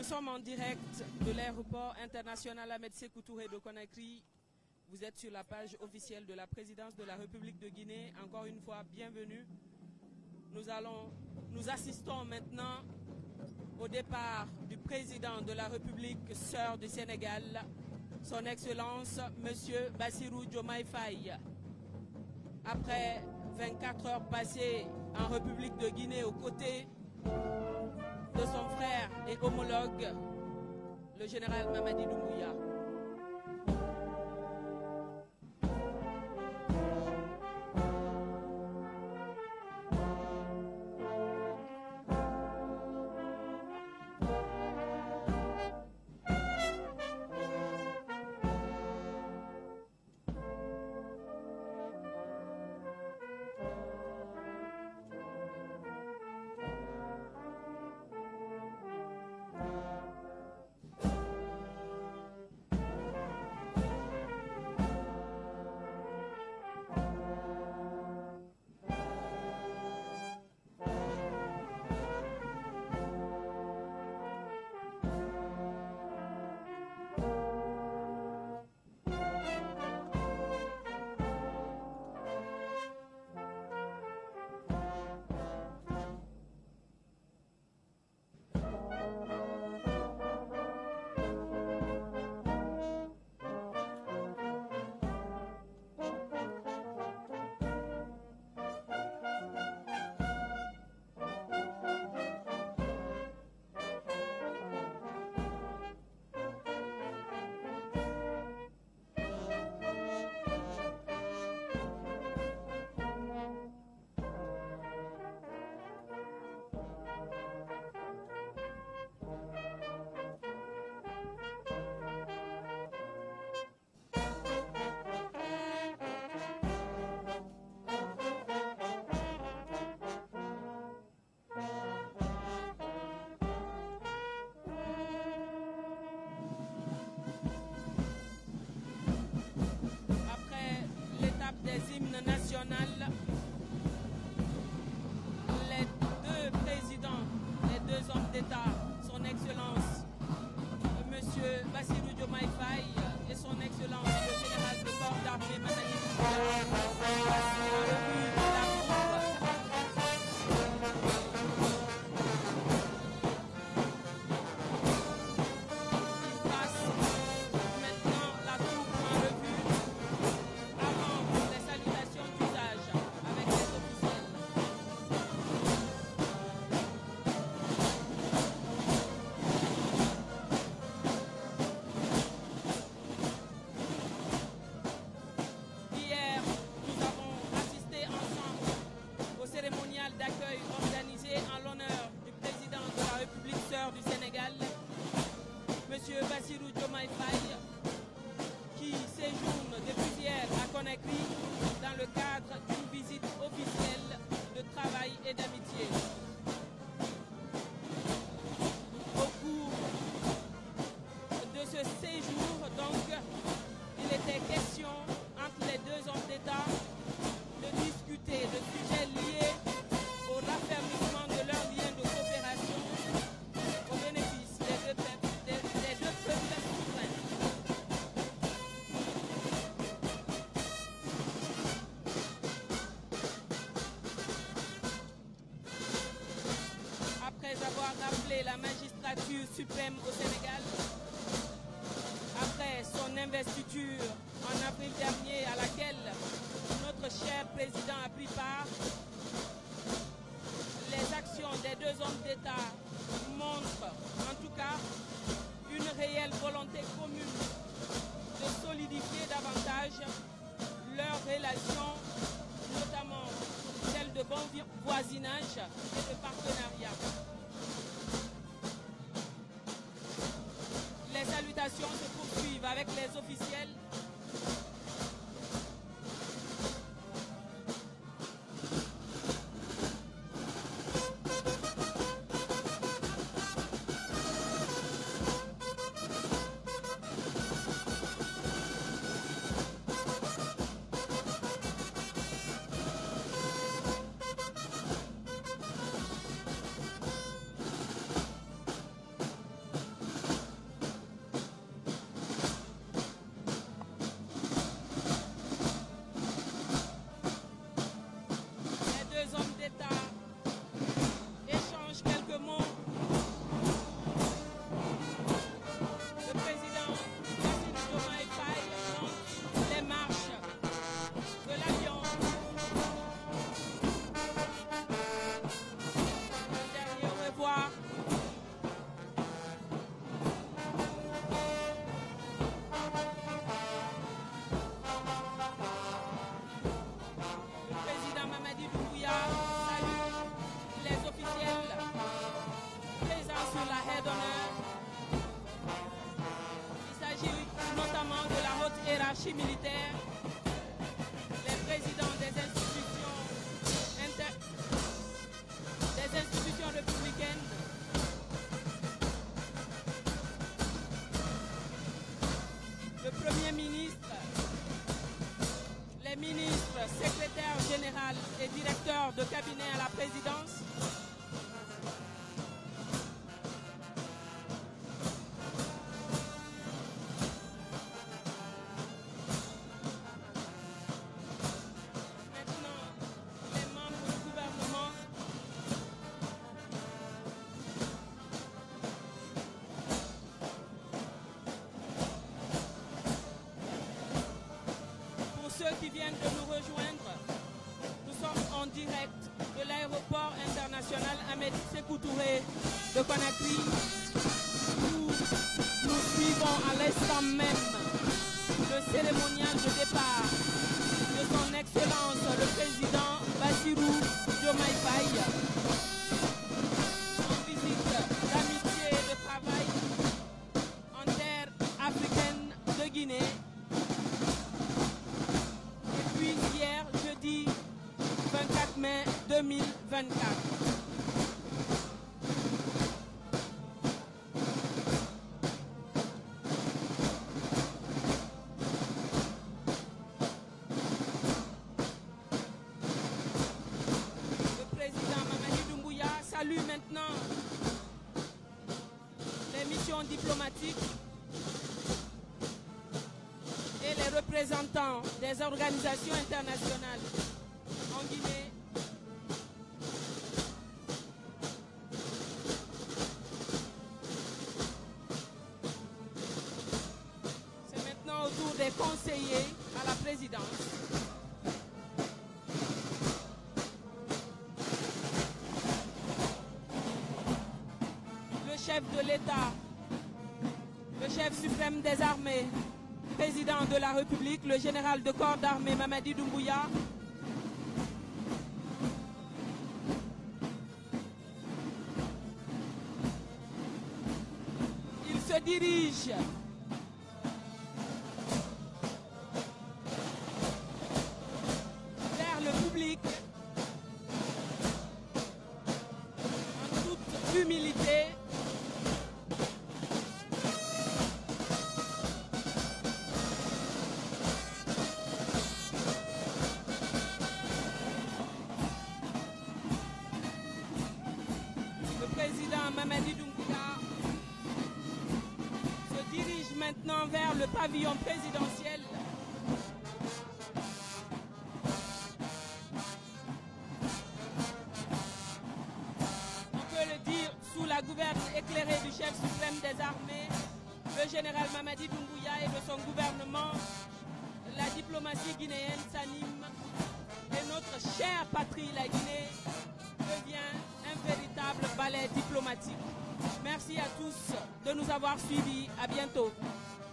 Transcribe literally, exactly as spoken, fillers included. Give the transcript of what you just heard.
sommes en direct de l'aéroport international Ahmed Sékou Touré de Conakry. Vous êtes sur la page officielle de la présidence de la République de Guinée. Encore une fois, bienvenue. Nous, allons, nous assistons maintenant au départ du président de la République sœur du Sénégal, son Excellence, M. Bassirou Diomaye Faye. Après vingt-quatre heures passées en République de Guinée aux côtés de son frère et homologue, le général Mamadi Doumbouya. National, les deux présidents, les deux hommes d'État, son Excellence M. Bassirou Diomaye Faye et son Excellence le général de corps d'armée Mamadi Doumbouya. D'accueil organisé en l'honneur du président de la République sœur du Sénégal, M. Bassirou Diomaye Faye, qui séjourne depuis hier à Conakry dans le cadre d'une visite officielle de travail et d'amitié. Au cours de ce séjour, donc, il était question entre les deux hommes d'État de discuter de sujets liés au raffermissement de leurs liens de coopération au bénéfice des deux peuples, des, des deux peuples souverains. Après avoir rappelé la magistrature suprême au Sénégal, après son investiture en avril dernier à laquelle notre cher président a pris part, les actions des deux hommes d'État montrent en tout cas une réelle volonté commune de solidifier davantage leurs relations, notamment celles de bon voisinage et de partenariat. Les salutations se poursuivent avec les officiels archimilitaires, les présidents des institutions, inter... des institutions républicaines, le Premier ministre, les ministres, secrétaires généraux et directeurs de cabinet à la présidence, qui viennent de nous rejoindre. Nous sommes en direct de l'aéroport international Ahmed Sékou Touré de Conakry, où nous suivons à l'instant même le cérémonial de départ de son Excellence le Président Bassirou Diomaye Faye, en visite d'amitié et de travail en terre africaine de Guinée. Jeudi vingt-quatre mai deux mille vingt-quatre. Le président Mamadi Doumbouya salue maintenant les missions diplomatiques et les représentants des organisations internationales en Guinée. C'est maintenant au tour des conseillers à la présidence. Le chef de l'État, le chef suprême des armées, président de la République, le général de corps d'armée Mamadi Doumbouya, il se dirige vers le public en toute humilité. Mamadi Doumbouya se dirige maintenant vers le pavillon présidentiel. On peut le dire sous la gouverne éclairée du chef suprême des armées, le général Mamadi Doumbouya et de son gouvernement. La diplomatie guinéenne s'anime et notre chère patrie, la Guinée, devient un véritable ballet diplomatique. Merci à tous de nous avoir suivis. À bientôt.